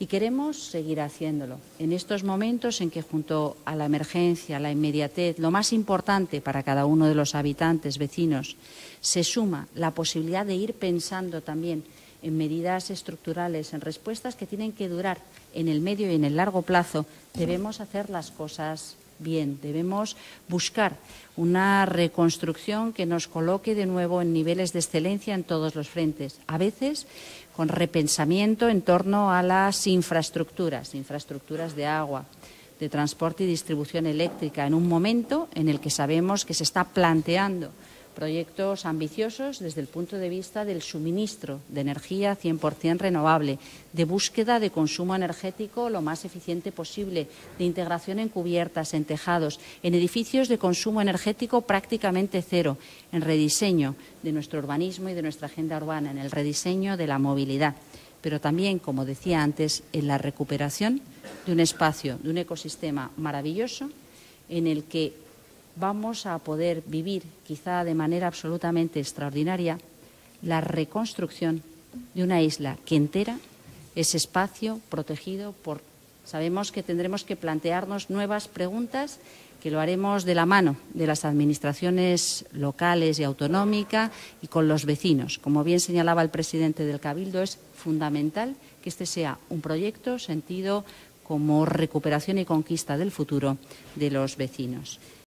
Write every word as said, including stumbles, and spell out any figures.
Y queremos seguir haciéndolo. En estos momentos en que junto a la emergencia, la inmediatez, lo más importante para cada uno de los habitantes, vecinos, se suma la posibilidad de ir pensando también en medidas estructurales, en respuestas que tienen que durar en el medio y en el largo plazo, debemos hacer las cosas bien. Debemos buscar una reconstrucción que nos coloque de nuevo en niveles de excelencia en todos los frentes. A veces con repensamiento en torno a las infraestructuras, infraestructuras de agua, de transporte y distribución eléctrica, en un momento en el que sabemos que se está planteando proyectos ambiciosos desde el punto de vista del suministro de energía cien por cien renovable, de búsqueda de consumo energético lo más eficiente posible, de integración en cubiertas, en tejados, en edificios de consumo energético prácticamente cero, en rediseño de nuestro urbanismo y de nuestra agenda urbana, en el rediseño de la movilidad, pero también, como decía antes, en la recuperación de un espacio, de un ecosistema maravilloso en el que vamos a poder vivir, quizá de manera absolutamente extraordinaria, la reconstrucción de una isla que entera es espacio protegido por... Sabemos que tendremos que plantearnos nuevas preguntas, que lo haremos de la mano de las administraciones locales y autonómicas y con los vecinos. Como bien señalaba el presidente del Cabildo, es fundamental que este sea un proyecto sentido como recuperación y conquista del futuro de los vecinos.